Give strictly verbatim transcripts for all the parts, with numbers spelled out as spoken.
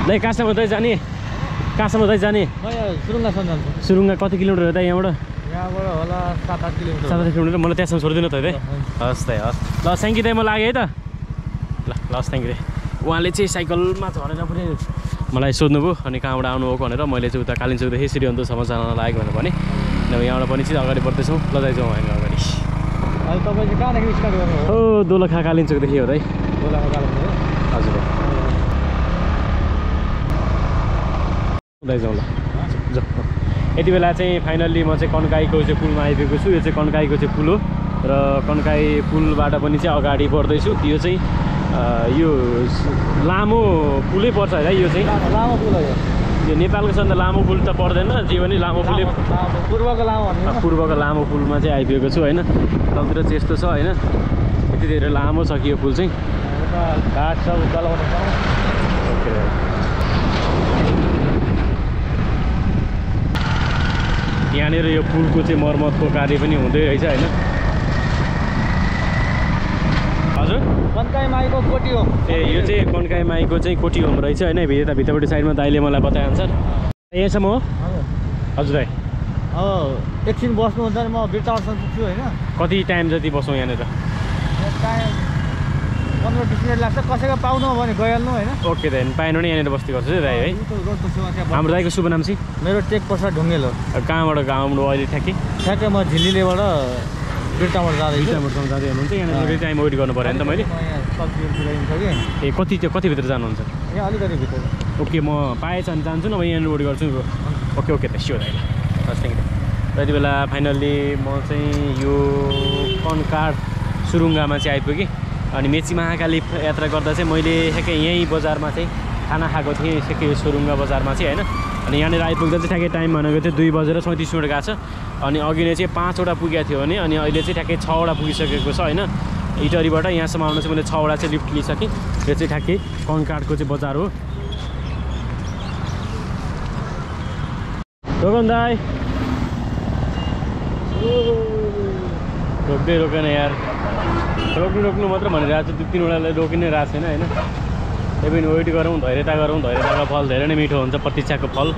दाइ कहाँसम्म दाइ जाने कहाँसम्म दाइ जाने सुरुङ्गासम्म जान्छु सुरुङ्गा कति किलोमिटर हो दाइ यहाँबाट यहाँबाट होला सात आठ किलोमिटर सात आठ किलोमिटर मलाई त्यहाँसम्म छोडिदिनु त दाइ हस् दाइ हस् ल थ्याङ्क यू दाइ म लागेँ है त ल ल हस् थ्याङ्क यू दाइ उहाँले चाहिँ साइकलमा झरेर पनि मलाई सोध्नुभयो अनि कहाँबाट आउनुभएको भनेर मैले चाहिँ उता कालिम्चोकदेखि श्री अन्तुसम्म जान लागेको भनेर भने यहाँबाट पनि चाहिँ अगाडि बढ्दैछौँ ल जान्छौँ हामी अगाडि अहिले तपाईँ चाहिँ कहाँदेखि स्टार्ट गर्नु हो दोलखा कालिम्चोकदेखि हो दाइ दोलखा कालिम्चोक हजुर दाइ जाउँ ल जाउँ यति बेला चाहिँ फाइनल्ली म चाहिँ कन्काईको चाहिँ पुलमा आइपुगेको छु यो चाहिँ कन्काईको चाहिँ पुल हो र कन्काई पुलबाट पनि चाहिँ अगाडि बढ्दैछु यो चाहिँ यो लामो पुलै पर्छ है यो चाहिँ लामो पुल हो यो नेपालको सबभन्दा लामो पुल त पर्दैन जे पनि लामो पुलै पूर्वको लामो पूर्वको लामो पुलमा चाहिँ आइपुगेको छु होइन तलतिर चाहिँ यस्तो छ होइन यति धेरै लामो छ कि यो पुल चाहिँ घाट सब चलाउने यहाँनिर यो पुलको चाहिँ मर्मतको कार्य पनि हुँदै रहेछ होइन हजुर कन्काई माईको कोटी होम ए यो चाहिँ कन्काई माईको चाहिँ कोटी होम रहेछ होइन यता भित्रपट्टि साइडमा दाइले मलाई बताएअनुसार यहाँसम्म हो हजुर दाइ अब एकछिन बस्नुहुन्छ भने म बिर्तावरसम्म पुग्छु होइन कति टाइम जति बसौँ यहाँनिर टाइम पन्ध्र बिस मिनट लाग्छ कसैको पाउनु भने गइहाल्नु होइन ओके दाइ पाएन नि यहाँनिर बस्ती गर्छु दाइ है हाम्रो दाइको शुभ नाम चाहिँ मेरो टेक प्रसाद ढुङ्गेल हो कहाँबाट गाउँ अहिले ठ्याक्कै ठ्याक्कै म झिलिलेबाट बिर्तामोड जाँदैछु बिर्तामोडसम्म जाँदै हुनुहुन्छ यहाँनिर टाइम वेट गर्नु पऱ्यो नि त मैले ए कति त्यो कतिभित्र जानुहुन्छ यहाँ अलिकति भित्र ओके म पाएछ भने जान्छु न म यहाँनिर वेट गर्छु ओके ओके त स्योर दाइ हस् थ्याङ्क यू यति बेला फाइनल्ली म चाहिँ यो कन्काड सुरुङ्गामा चाहिँ आइपुगेँ अनि मेची महाकाली यात्रा गर्दा चाहिँ मैले ठ्याक्कै यहीँ बजारमा चाहिँ खाना खाएको थिएँ ठ्याक्कै सुरुङ्गा बजारमा चाहिँ होइन अनि यहाँनिर आइपुग्दा चाहिँ ठ्याक्कै टाइम भनेको थियो दुई बजेर सैँतिस मिनट गएको छ अनि अघि नै चाहिँ पाँचवटा पुगेको थियो भने अनि अहिले चाहिँ ठ्याक्कै छवटा पुगिसकेको छ होइन इटरीबाट यहाँसम्म आउनु चाहिँ मैले छवटा चाहिँ लिफ्ट लिइसकेँ यो चाहिँ ठ्याक्कै कन्काडको चाहिँ बजार हो रोकन दाइ रोक्दै रोकेन यार रोक्नु रोक्नु मात्र भनिरहेको छु दुई तिनवटालाई रोकि नै रहेको छैन होइन त्यही पनि वेट गरौँ धैर्यता गरौँ धैर्यताको फल धेरै नै मिठो हुन्छ प्रतीक्षाको फल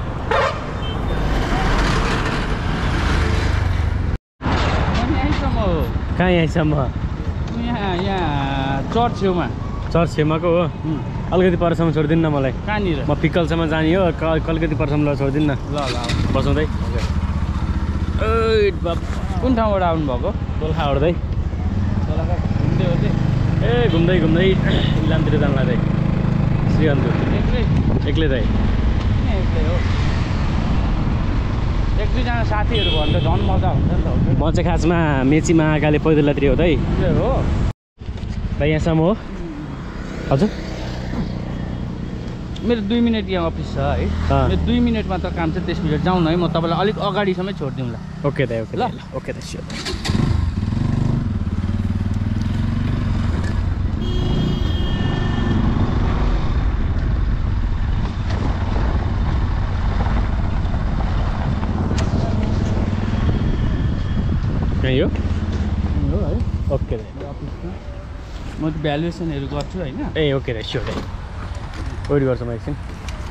कहाँ यहीँसम्म यहाँ यहाँ चर्च छेउमा चर्च छेउमाको हो अलिकति परसम्म छोडिदिनु न मलाई कहाँनिर म पिकलसम्म जाने हो अलिकति परसम्म ल छोडिदिनु न ल ल बसाउँदै कुन ठाउँबाट आउनुभएको दोलखाबाट दाइ घुम्दै होते ए घुम्दै घुम्दै इलामतिर जानु लाग्दै श्री अन्तु एक्लै एक्लै दाइ एक्लै हो एक दुईजना साथीहरू भयो भने त झन् मजा हुन्छ नि त म चाहिँ खासमा मेची महाकाली पैदल यात्री हो दाइ हो दाइ यहाँसम्म हो हजुर मेरो दुई मिनट यहाँ अफिस छ है मेरो दुई मिनटमा त काम छ त्यस मिनट जाउँ न है म तपाईँलाई अलिक अगाडिसम्मै छोडिदिउँला ओके दाइ ओके ल ओके दाइ स्योर यो हो है ओके दाइ अफिसमा म त भ्यालुएसनहरू गर्छु होइन ए ओके दाइ स्योर दाइ वेट गर्छु म एकछिन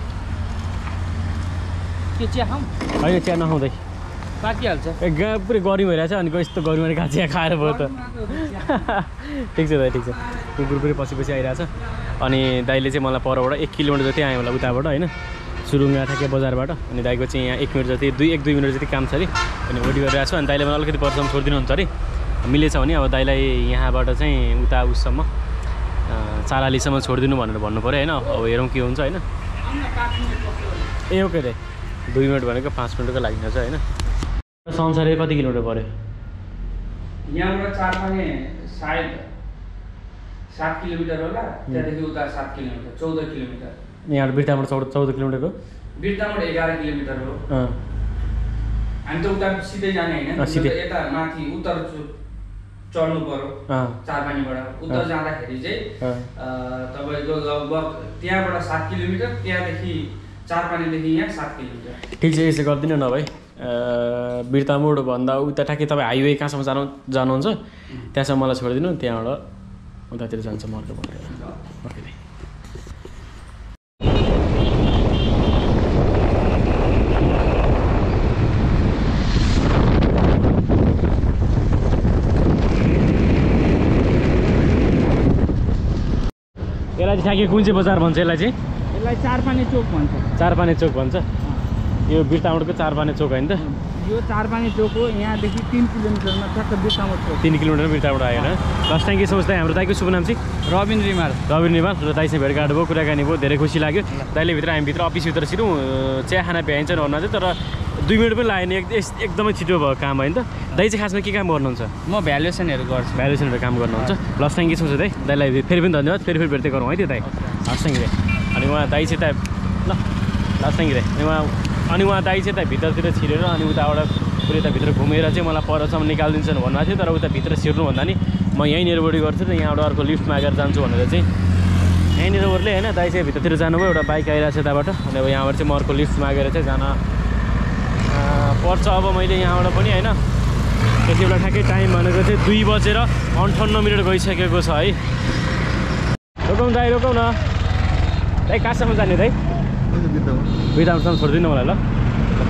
के चिया खाऊँ होइन चिया नखाउँदै पाकिहाल्छ ए गा पुरै गर्मी भइरहेछ अनि यस्तो गर्मीमा कहाँ चिया खाएर भयो त ठिक छ दाइ ठिक छ कुकुर पुरै पछि पछि आइरहेछ अनि दाइले चाहिँ मलाई परबाट एक किलोमिटर जति आयो होला उताबाट होइन सुरुङ्गा ठ्याक्कै बजारबाट अनि दाइको चाहिँ यहाँ एक मिनट जति दुई एक दुई मिनट जति काम छ अरे अनि वेट गरिरहेको छु अनि दाइले मलाई अलिकति परसम्म छोडिदिनुहुन्छ अरे मिलेछ भने अब दाइलाई यहाँबाट चाहिँ उता उससम्म चालालीसम्म छोडिदिनु भनेर भन्नु पऱ्यो होइन अब हेरौँ के हुन्छ होइन ए ओके दाइ दुई मिनट भनेको पाँच मिनटको लागि छ होइन संसारै कति किलोमिटर पऱ्यो यहाँबाट चार पाने सायद सात किलोमिटर होला त्यहाँदेखि उता सात किलोमिटर चौध किलोमिटर यहाँ बिर्ताबाट चौध चौध किलोमिटर हो बिर्ताबाट एघार किलोमिटर हो हामी त उता सिधै जाने होइन यता माथि उत्तर चढ्नु पर्यो चार पानीबाट उत्तर जाँदाखेरि चाहिँ तपाईँको लगभग त्यहाँबाट सात किलोमिटर त्यहाँदेखि चार पानीदेखि यहाँ सात किलोमिटर ठिक छ यसो गरिदिनु न भाइ बिर्तामोड भन्दा उता ठ्याक्कै तपाईँ हाइवे कहाँसम्म जानु जानुहुन्छ त्यहाँसम्म मलाई छोडिदिनु त्यहाँबाट उतातिर जान्छ म अर्को भनेर ओके ठ्याक्कै कुन चाहिँ बजार भन्छ यसलाई चाहिँ? यसलाई चारपाने चोक भन्छ। चारपाने चोक भन्छ। यो बिरतामोडको चारपाने चोक होइन त? यो चारपाने चोक हो। यहाँदेखि तीन किलोमिटरमा ठ्याक्क बिरतामोड चोक। तीन किलोमिटर बिरतामोड आयो होइन? Last thank you so much दाइ। हाम्रो दाइको शुभ नाम चाहिँ? रबिन रिमाल। रबिन रिमाल र दाइसँग भेटघाट भयो, कुराकानी भयो, धेरै खुसी लाग्यो। दाइले भित्र हामी भित्र अफिसभित्र छिरौँ चिया खाना भ्याइन्छ भन्नु चाहिँ, तर दुई मिनट पनि लागेन, एकदमै छिटो भयो काम होइन त? दाइ चाहिँ खासमा के काम गर्नुहुन्छ? म भ्यालुएसनहरू गर्छु। भ्यालुएसनहरू काम गर्नुहुन्छ। Last thank you so much दाइ। दाइलाई फेरि पनि धन्यवाद। फेरि फेरि भेट्दै गरौँ है त्यो दाइ। लस्ट थ्याङ्क यू दाइ। अनि उहाँ दाइ चाहिँ त ल लस्ट थ्याङ्क यू दाइ। उहाँ अनि उहाँ दाइ चाहिँ त भित्रतिर छिरेर अनि उताबाट पुरै यता भित्र घुमेर चाहिँ मलाई परसम्म निकालिदिन्छन् भन्नुभएको थियो, तर उता भित्र छिर्नु भन्दा नि म यहीँनिर बोडी गर्छु र यहाँबाट अर्को लिफ्ट मागेर जान्छु भनेर चाहिँ यहीँनिर ओर्ले होइन। दाइ चाहिँ भित्रतिर जानुभयो, एउटा बाइक आइरहेको छ यताबाट। अनि अब यहाँबाट चाहिँ म अर्को लिफ्ट मागेर चाहिँ जान पर्छ। अब मैले यहाँबाट पनि होइन त्यति बेला ठ्याक्कै टाइम भनेको चाहिँ दुई बजेर अन्ठाउन्न मिनट गइसकेको छ है। रोकाउँ दाइ, रोकाउँ न दाइ। कहाँसम्म जाने दाइ? बिरतामोडसम्म छोडिदिनु मलाई ल। ओके।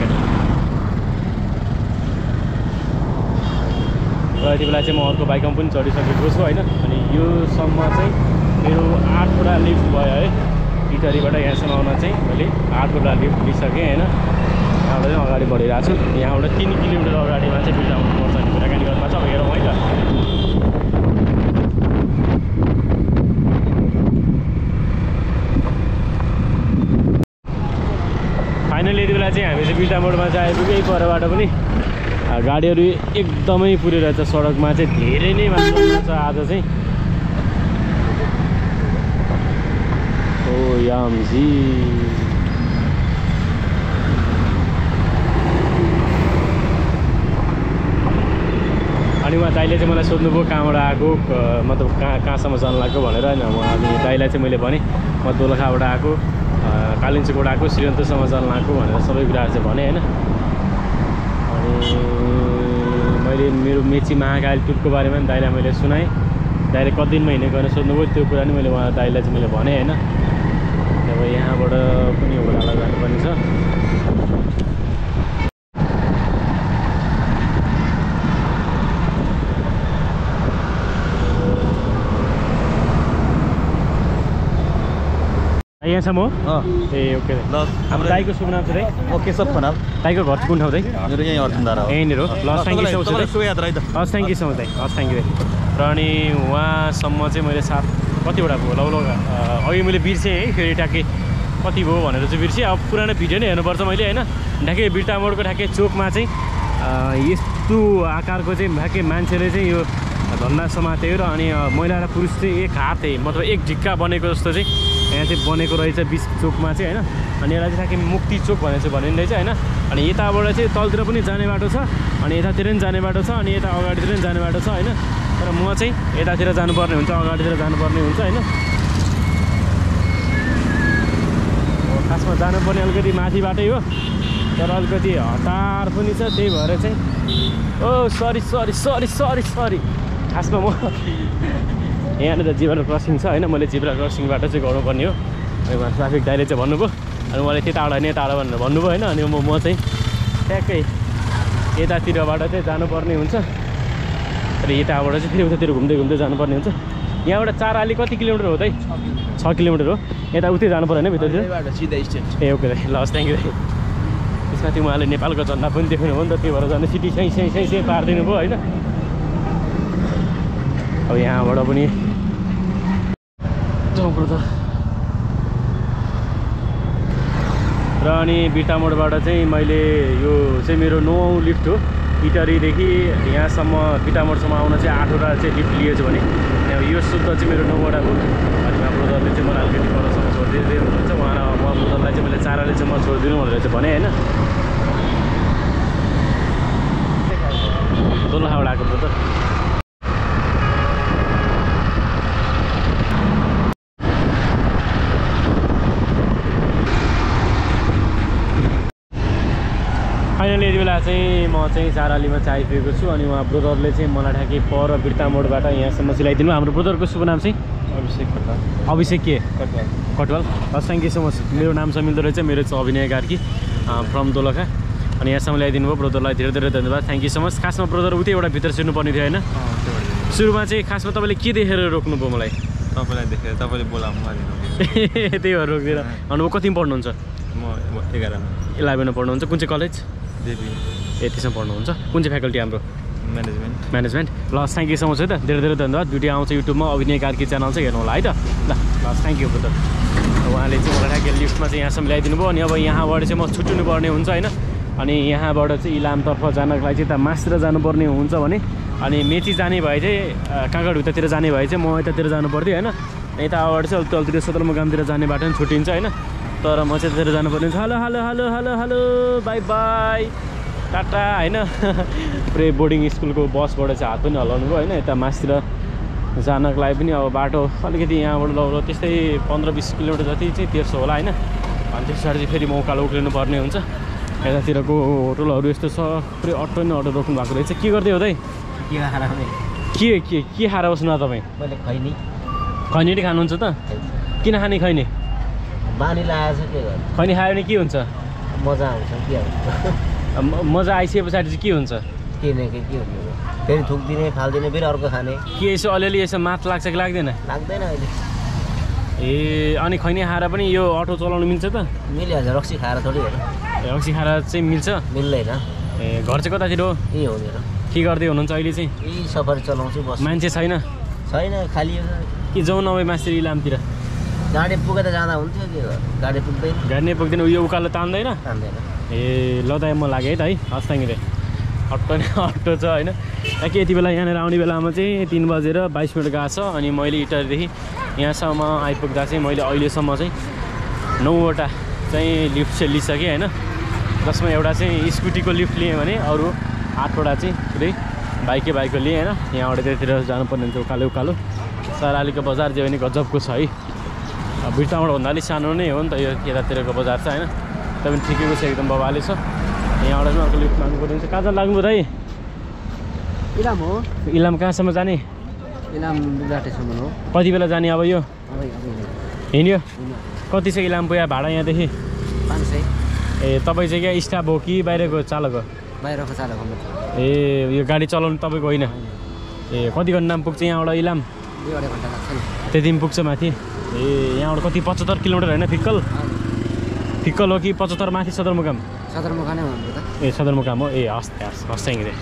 र यति बेला चाहिँ म अर्को बाइकमा पनि चढिसकेको छु होइन। अनि योसम्म चाहिँ मेरो आठवटा लिफ्ट भयो है। इटरीबाट यहाँसम्म आउन चाहिँ मैले आठवटा लिफ्ट लिइसकेँ होइन। यहाँबाट चाहिँ अगाडि बढिरहेको छु। यहाँबाट तिन किलोमिटर अगाडिमा चाहिँ बिरतामोड पर्छ भने कुराकानी गर्नु छ। अब हेरौँ है त। फाइनली यति बेला चाहिँ हामी चाहिँ बिरतामोडमा चाहिँ आइपुग्यो। यही परबाट पनि गाडीहरू एकदमै पुरिरहेछ। सडकमा चाहिँ धेरै नै मात्रामा छ आज चाहिँ। ओ यामजी अनि उहाँ दाइले चाहिँ मलाई सोध्नुभयो कहाँबाट आएको, मतलब कहाँ कहाँसम्म जानु लाग्यो भनेर होइन। म अनि दाइलाई चाहिँ मैले भनेँ म दोलखाबाट आएको, कालिन्चोकबाट आएको, श्रीरन्तसम्म जानु लाग्यो भनेर सबै कुराहरू चाहिँ भने होइन। अनि मैले मेरो मेची महाकाली टुरको बारेमा पनि दाइलाई मैले सुनाएँ। दाइले कति दिनमा हिँडेको भनेर सोध्नुभयो, त्यो कुरा नि मैले उहाँ दाइलाई चाहिँ मैले भनेँ होइन। अब यहाँबाट पनि ओह्रालो जानुपर्ने छ। यहाँसम्म हो? ए ओके ल। हाम्रो दाइको शुभ नाम छ दाइ? ओके सब खनाल। दाइको घर चाहिँ कुन ठाउँ दाइ? मेरो यहीँ अर्जुनधारा हो। यहीँनिर हो। ल थ्याङ्क यू सो मच। शुभ यात्रा है त। हस् थ्याङ्क यू सो मच दाइ। हस् थ्याङ्क यू दाइ। र अनि उहाँसम्म चाहिँ मैले सात कतिवटा भयो ल ल अघि मैले बिर्सेँ है। फेरि ट्याक्कै कति भयो भनेर चाहिँ बिर्सेँ। अब पुरानो भिडियो नै हेर्नुपर्छ मैले होइन। ठ्याक्कै बिरतामोडको ठ्याक्कै चोकमा चाहिँ यस्तो आकारको चाहिँ ठ्याक्कै मान्छेले चाहिँ यो धन्दा समातेयो र अनि महिला र पुरुष चाहिँ एक हात मतलब एक ढिक्का बनेको जस्तो चाहिँ यहाँ चाहिँ बनेको रहेछ बिच चोकमा चाहिँ होइन। अनि यसलाई चाहिँ ठ्याक्कै मुक्ति चोक भनेर चाहिँ भनिँदैछ होइन। अनि यताबाट चाहिँ तलतिर पनि जाने बाटो छ, अनि यतातिर पनि जाने बाटो छ, अनि यता अगाडितिर पनि जाने बाटो छ होइन। तर म चाहिँ यतातिर जानुपर्ने हुन्छ, अगाडितिर जानुपर्ने हुन्छ होइन। खासमा जानुपर्ने अलिकति माथि बाटै हो, तर अलिकति हतार पनि छ। त्यही भएर चाहिँ oh sorry sorry sorry sorry sorry खासमा म यहाँनिर जिब्रा क्रसिङ छ होइन। मैले जिब्रा क्रसिङबाट चाहिँ गर्नुपर्ने हो। अनि उहाँ ट्राफिक दाइले चाहिँ भन्नुभयो, अनि उहाँले त्यता टाढा नै टाढा भनेर भन्नुभयो होइन। अनि म म चाहिँ ट्याक्कै यतातिरबाट चाहिँ जानुपर्ने हुन्छ, र यताबाट चाहिँ फेरि उतातिर घुम्दै घुम्दै जानुपर्ने हुन्छ। यहाँबाट चार आली कति किलोमिटर हो दाइ? छ किलोमिटर हो। यता उतै जानु पऱ्यो होइन भित्रतिर? ए ओके दाइ। ल हस् थ्याङ्क यू दाइ। त्यसमा चाहिँ उहाँले नेपालको झन्डा पनि देख्नु हो नि त, त्यही भएर झन् सिटी सही सही सही सही पारिदिनु भयो होइन। अब यहाँबाट पनि जाउँ त। र अनि बिरतामोडबाट चाहिँ मैले यो चाहिँ मेरो नौ लिफ्ट हो। इटरीदेखि यहाँसम्म बिरतामोडसम्म आउन चाहिँ आठवटा चाहिँ लिफ्ट लिएछु भने यो शुद्ध चाहिँ मेरो नौवटा हो। अनि उहाँ ब्रदरले चाहिँ मलाई अलिकति परसम्म छोडिदिँदै हुनुहुन्छ। उहाँ उहाँ ब्रदरलाई चाहिँ मैले चाराले चाहिँ म छोडिदिनु भनेर चाहिँ भनेँ होइन। दोलखाबाट आएको ब्रदर। फाइनली यति बेला चाहिँ म चाहिँ चारालीमा चाहिँ आइपुगेको छु। अनि उहाँ ब्रदरले चाहिँ मलाई ठ्याक्कै पर बिरतामोडबाट यहाँसम्म सिलाइदिनु। हाम्रो ब्रदरको शुभ नाम चाहिँ? अभिषेक कटवाल। अभिषेक के? कटवाल। कटवाल। हस् थ्याङ्क यू सो मच। मेरो नाम चाहिँ मिल्दो रहेछ। मेरो चाहिँ अभिनय कार्की फ्रम दोलखा। अनि यहाँसम्म ल्याइदिनु भयो, ब्रदरलाई धेरै धेरै धन्यवाद। Thank you so much. खासमा ब्रदर उतै एउटा भित्र छिर्नुपर्ने थियो होइन? सुरुमा चाहिँ खासमा तपाईँले के देखेर रोक्नुभयो मलाई? तपाईँलाई देखेर तपाईँले बोलाउनु त्यही भएर रोक्दिएर अनि अब कतिमा पढ्नुहुन्छ म एघारमा इलेभेनमा पढ्नुहुन्छ कुन चाहिँ कलेज देवी ए त्यसमा पढ्नुहुन्छ कुन चाहिँ फ्याकल्टी हाम्रो म्यानेजमेन्ट म्यानेजमेन्ट ल थ्याङ्क यू सो मच है त धेरै धेरै धन्यवाद भिडियो आउँछ युट्युबमा अभिनय कार्की च्यानल चाहिँ हेर्नु होला है त ल ल थ्याङ्क यू बुद्ध उहाँले चाहिँ मलाई ठ्याक्कै लिफ्टमा चाहिँ यहाँसम्म ल्याइदिनु भयो अनि अब यहाँबाट चाहिँ म छुट्टिनु पर्ने हुन्छ होइन अनि यहाँबाट चाहिँ इलामतर्फ जानको लागि चाहिँ यता मासतिर जानुपर्ने हुन्छ भने अनि मेची जाने भए चाहिँ काँगड उतातिर जाने भए चाहिँ म यतातिर जानु पर्थ्यो होइन यताबाट चाहिँ अलिक तलतिर सदरमुकामतिर जाने बाटो पनि छुट्टिन्छ होइन तर म चाहिँ यतातिर जानुपर्ने हुन्छ hello hello hello hello hello bye bye टाटा होइन पुरै बोर्डिङ स्कुलको बसबाट चाहिँ हात पनि हल्लाउनु भयो होइन यता मासतिर जानको लागि पनि अब बाटो अलिकति यहाँबाट लगभग त्यस्तै पन्ध्र बिस किलोमिटर जति चाहिँ तेर्सो होला होइन अनि त्यस पछाडि चाहिँ फेरि म उकालो उक्लिनु पर्ने हुन्छ यतातिरको होटलहरू यस्तो छ पुरै अटो नै अटो रोक्नु भएको रहेछ के गर्दै हो त के के के खाएर बस्नु तपाईँ खैनी खैनी खानुहुन्छ त किन खाने खैनी बानी लागेको छ के गर्नु खैनी खायो भने के हुन्छ मजा आउँछ के हुन्छ मजा आइसके पछाडि चाहिँ के हुन्छ के न के के हुन्छ फेरि थुक्दिने फाल्दिने फेरि अर्को खाने के यसो अलिअलि यसो माथ लाग्छ कि लाग्दैन लाग्दैन अहिले ए अनि खैनी खाएर पनि यो अटो चलाउनु मिल्छ त मिलिहाल्छ रक्सी खाएर थोरै हो रक्सी खाएर चाहिँ मिल्छ मिल्दैन ए घर चाहिँ कतातिर हो यही हो मेरो के गर्दै हुनुहुन्छ अहिले चाहिँ यही सफर चलाउँछु बस मान्छे छैन छैन खाली कि जाउँ नभए मास्तिर इलामतिर गाडी पुगेर जाँदा हुन्थ्यो के गाडी पुग्दैन गाडी नै पुग्दैन उयो उकालो तान्दैन तान्दैन ए ल त म लागेँ है त है हस् थ्याङ्क यू अटो नै अटो छ होइन कि यति बेला यहाँनिर आउने बेलामा चाहिँ तिन बजेर बाइस मिनट गएको छ अनि मैले इटरदेखि यहाँसम्म आइपुग्दा चाहिँ मैले अहिलेसम्म चाहिँ नौवटा चाहिँ लिफ्ट चाहिँ लिइसकेँ होइन जसमा एउटा चाहिँ स्कुटीको लिफ्ट लिएँ भने अरू आठवटा चाहिँ पुरै बाइकै बाइकको लिएँ होइन यहाँबाट त्यतिर जानुपर्ने हुन्छ उकालो उकालो सरालीको बजार चाहिँ पनि गजबको छ है बिर्ताबाट भन्दा अलिक सानो नै हो नि त यो यतातिरको बजार छ होइन त्यो पनि ठिकैको छ एकदम बबाले छ यहाँबाट पनि अर्को लिफ्ट माग्नुपर्ने हुन्छ कहाँ लाग्नु भयो दाइ इलाम हो इलाम कहाँसम्म जाने इलाम दुलाटेसम्म हो कति बेला जाने अब यो हिँड्यो कति छ इलाम पुग्यो भाडा यहाँदेखि पाँच सय ए तपाईँ चाहिँ क्या स्टाफ हो कि बाहिरको चालक हो बाहिरको चालक हो ए यो गाडी चलाउनु तपाईँको होइन ए कति घन्टामा पुग्छ यहाँबाट इलाम दुई अढाई घन्टा लाग्छ नि त्यति पनि पुग्छ माथि ए यहाँबाट कति पचहत्तर किलोमिटर होइन फिक्कल फिक्कल हो कि पचहत्तर माथि सदरमुकाम सदरमुकाम हो हाम्रो त ए सदरमुकाम हो ए हस् हस् हस् थ्याङ्क यू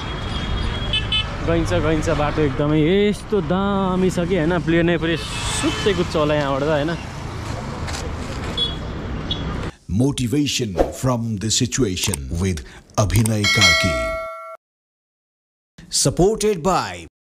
गइन्छ गइन्छ बाटो एकदमै यस्तो दामी छ कि होइन प्लेनै पुरै सुत्तै कुद्छ होला यहाँबाट त होइन Motivation from the situation with Abhinaya Karki. Supported by